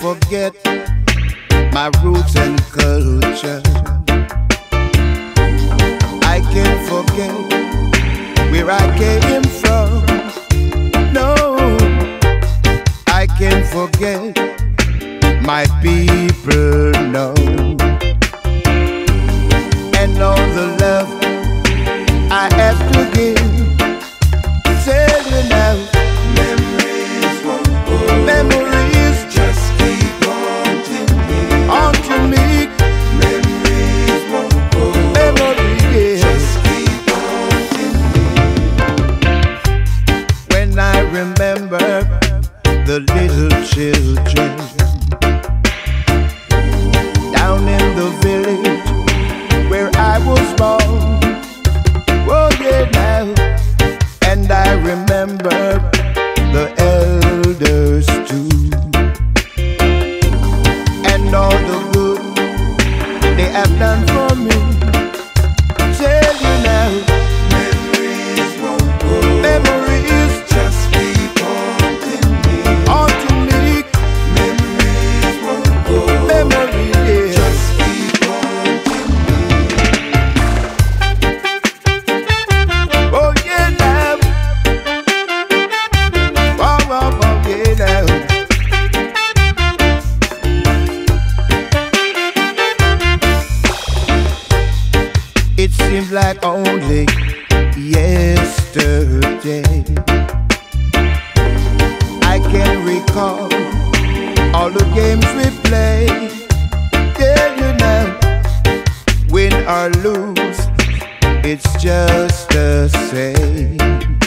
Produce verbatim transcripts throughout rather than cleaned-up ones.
forget my roots and culture. I can't forget where I came from. No, I can't forget my people, no. And all the love I have to give, tell you now, memories won't go. Memories just keep haunting me. Haunting me. Memories won't go. Memories, yeah. Just keep haunting me. When I remember the little children down in the village where I was born, oh yeah now, and I remember the elders too, and all the good they have done for me. Tell you now, memories won't go. Memories just keep haunting me. Haunting me. Memories won't go. Memories, yeah. Just keep haunting me. Oh yeah now. Oh, oh, oh yeah now. It seems like only yesterday I can recall all the games we played. Yeah, you know, win or lose, it's just the same.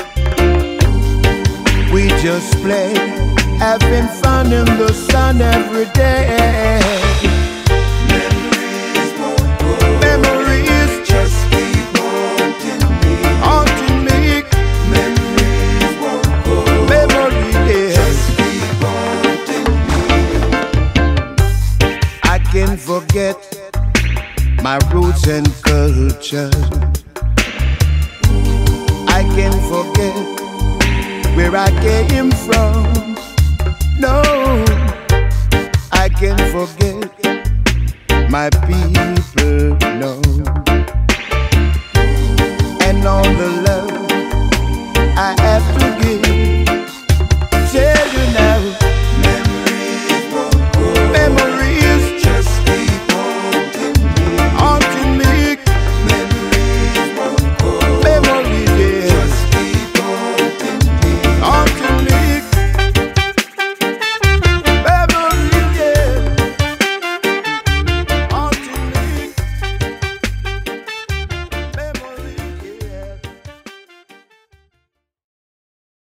We just play, having fun in the sun every day. Memories won't go. Memories just keep haunting me. haunting me. Memories won't go. Memories, yeah. Just keep haunting me. I can't forget my roots and culture. I can't forget where I came from. No, I can't forget my people, no. And all the